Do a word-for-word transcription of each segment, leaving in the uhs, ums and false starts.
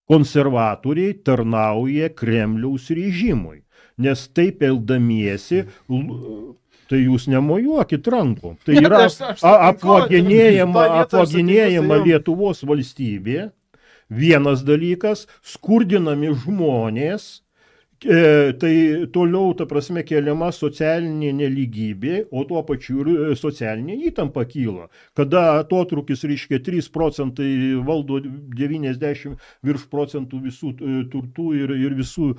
konservatoriai tarnauja Kremliaus režimui, nes taip eldamiesi, tai jūs nemojuokit rankom. Tai yra apvaginėjama, apvaginėjama Lietuvos valstybė, vienas dalykas, skurdinami žmonės, E, tai toliau, ta prasme, keliama socialinė nelygybė, o tuo pačiu ir socialinė įtampa kyla. Kada atotrūkis, reiškia, trys procentai valdo devyniasdešimt virš procentų visų turtų ir, ir visų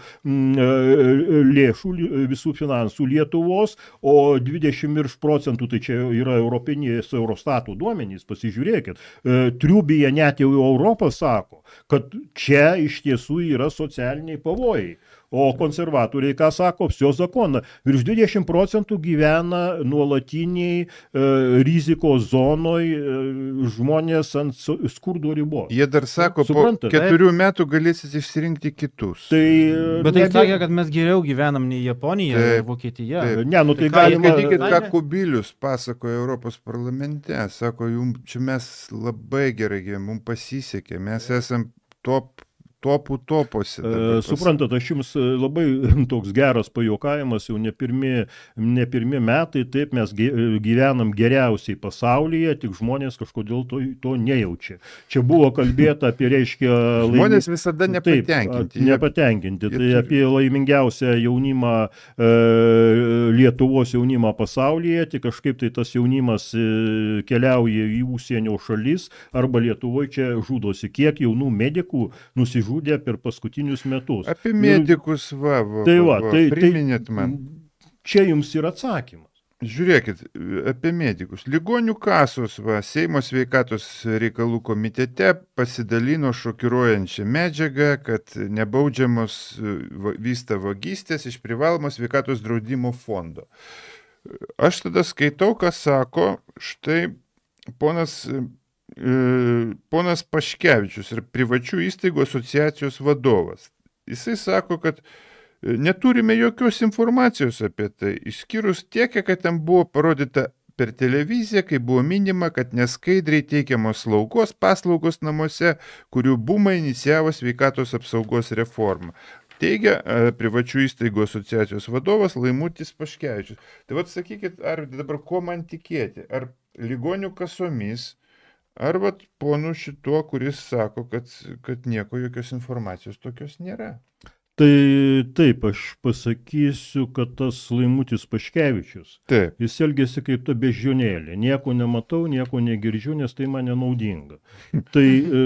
mm, lėšų, visų finansų Lietuvos, o dvidešimt virš procentų, tai čia yra europinės Eurostatų duomenys, pasižiūrėkit. E, Triubija net jau Europą sako, kad čia iš tiesų yra socialiniai pavojai. O konservatoriai, ką sako, psio zakoną, virš dvidešimt procentų gyvena nuolatiniai e, rizikos zonoj e, žmonės ant skurdo ribos. Jie dar sako, Suprantat, po keturių taip? metų galėsit išsirinkti kitus. Tai, Bet tai sakė, kad mes geriau gyvenam nei Japonija, taip, Vokietija. Taip. Ne, nu tai, tai galima... Skaitykit, ką Kubilius pasakoja Europos parlamente. Sako, jums čia mes labai gerai gyvenam, mums pasisekė, mes esam top topų topuose. E, suprantat, aš jums labai toks geras pajuokavimas, jau ne pirmi, ne pirmi metai, taip mes gyvenam geriausiai pasaulyje, tik žmonės kažkodėl to, to nejaučia. Čia buvo kalbėta apie, reiškia... Laimi... Žmonės visada nepatenkinti. Taip, nepatenkinti. Jie, tai apie laimingiausią jaunimą, e, Lietuvos jaunimą pasaulyje, tik kažkaip tai tas jaunimas e, keliauja į užsienio šalis, arba Lietuvoje čia žudosi. Kiek jaunų medikų nusižudė žudė per paskutinius metus. Apie medikus, va, va, tai va, va tai, priminėt man. Čia jums yra atsakymas. Žiūrėkit, apie medikus. Ligonių kasos, va, Seimo sveikatos reikalų komitete pasidalino šokiruojančią medžiagą, kad nebaudžiamos vysta vagystės iš privalomo sveikatos draudimo fondo. Aš tada skaitau, ką sako, štai ponas... ponas Paškevičius ir privačių įstaigų asociacijos vadovas. Jisai sako, kad neturime jokios informacijos apie tai, išskyrus tiek, kad ten buvo parodyta per televiziją, kai buvo minima, kad neskaidriai teikiamos slaugos paslaugos namuose, kurių bumą inicijavo sveikatos apsaugos reformą. Teigia privačių įstaigų asociacijos vadovas Laimutis Paškevičius. Tai vat sakykit, ar dabar ko man tikėti? Ar ligonių kasomis, ar vat ponu šituo, kuris sako, kad, kad nieko jokios informacijos tokios nėra? Tai taip, aš pasakysiu, kad tas Laimutis Paškevičius, taip. Jis elgėsi kaip ta beždžionėlė. Nieko nematau, nieko negirdžiu, nes tai man nenaudinga. Tai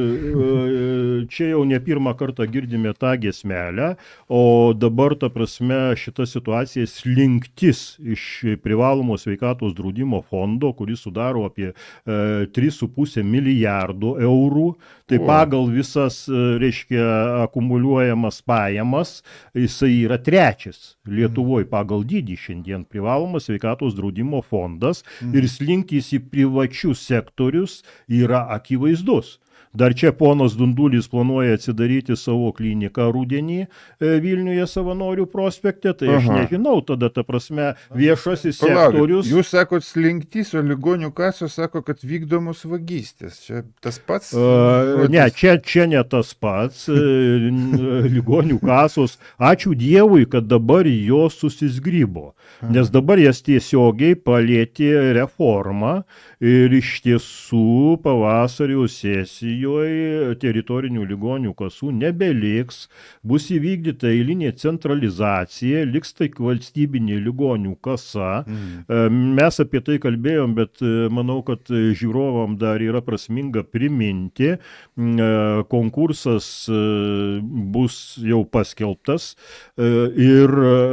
čia jau ne pirmą kartą girdime tą giesmelę, o dabar, ta prasme, šita situacija slinktis iš privalomo sveikatos draudimo fondo, kuris sudaro apie e, tris su puse milijardo eurų. Tai pagal visas, reiškia, akumuliuojamas pajamas, jisai yra trečias Lietuvoje pagal dydį šiandien privalomas sveikatos draudimo fondas mm. ir slinktis į privačius sektorius yra akivaizdus. Dar čia ponas Dundulis planuoja atsidaryti savo kliniką rudenį Vilniuje Savanorių prospekte, tai aš Aha. nežinau, tada, ta prasme, viešasis Palaukit, sektorius... Jūs sakot slinktys, o ligonių kasos sako, kad vykdomos vagystės. Čia tas pats? Uh, ne, čia, čia ne tas pats. Ligonių kasos, ačiū Dievui, kad dabar jos susizgrybo, nes dabar jas tiesiogiai palėtė reformą ir iš tiesų pavasario sesijoje teritorinių ligonių kasų nebeliks, bus įvykdyta eilinė centralizacija, liks tik valstybinė ligonių kasa. Mm. Mes apie tai kalbėjom, bet manau, kad žiūrovam dar yra prasminga priminti. Konkursas bus jau paskelbtas ir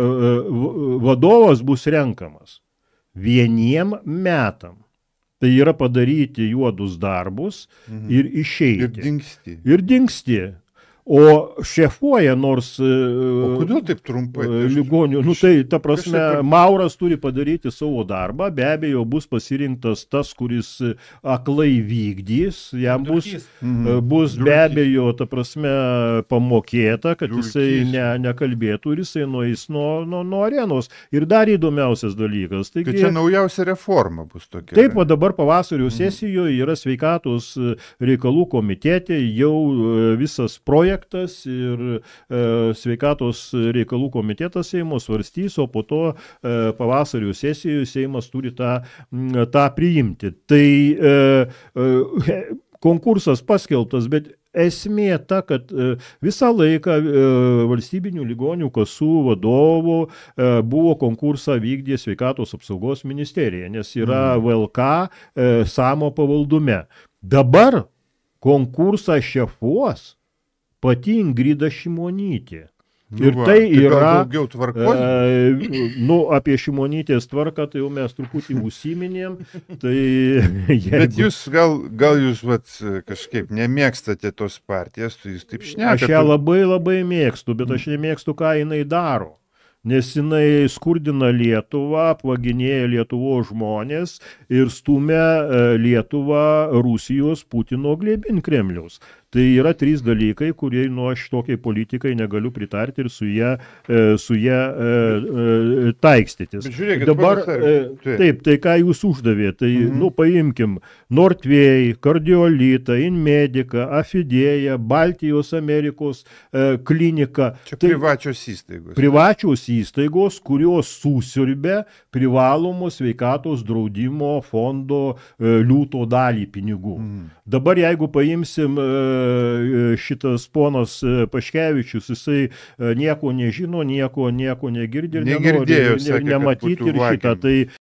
vadovas bus renkamas vieniem metam. Tai yra padaryti juodus darbus mhm. ir išeiti. Ir dingsti. Ir dingsti. O šefuoja nors... O kodėl taip trumpai? Ligonių. Nu tai, ta prasme, Mauras turi padaryti savo darbą, be abejo bus pasirinktas tas, kuris aklai vykdys, jam bus, mhm. bus be abejo, ta prasme, pamokėta, kad Dulkys. Jisai ne, nekalbėtų ir jisai nueis nuo, nuo, nuo arenos. Ir dar įdomiausias dalykas. Taigi, tai čia naujausia reforma bus tokia. Taip, o dabar pavasario sesijoje yra sveikatos reikalų komitete jau visas projektas projektas ir e, sveikatos reikalų komitetas Seimo svarstys, o po to e, pavasario sesijoje Seimas turi tą, tą priimti. Tai e, e, konkursas paskelbtas, bet esmė ta, kad visą laiką valstybinių ligonių kasų vadovų buvo konkursą vykdė sveikatos apsaugos ministerija, nes yra V L K Samo pavaldume. Dabar konkursą šefuos pati Ingrida Šimonytė. Ir nu va, tai yra, daugiau tvarkos. E, nu, apie Šimonytės tvarką, tai jau mes truputį užsiminėm. Tai, jeigu... Bet jūs gal, gal jūs vat, kažkaip nemėgstate tos partijas, tai jūs taip šnekate. Aš ją labai labai mėgstu, bet aš nemėgstu, ką jinai daro. Nes jinai skurdina Lietuvą, apvaginėja Lietuvos žmonės ir stumia Lietuvą Rusijos Putino glėbin Kremliaus. Tai yra trys dalykai, kurie nu, aš tokiai politikai negaliu pritarti ir su ją, su ją e, taikstytis. Žiūrėkit, dabar, pasar, e, taip, tai ką jūs uždavė, tai mhm. nu, paimkim Nordvėjai, Kardiolitą, Inmediką, Afidėją, Baltijos Amerikos e, kliniką. Čia tai, privačios įstaigos. Privačios įstaigos, kurios susiurbė privalomos sveikatos draudimo fondo e, liūto dalį pinigų. Mhm. Dabar jeigu paimsim e, šitas ponas Paškevičius, jisai nieko nežino, nieko, nieko negirdi ir nenori, sakė, nematyti ir šitą. Tai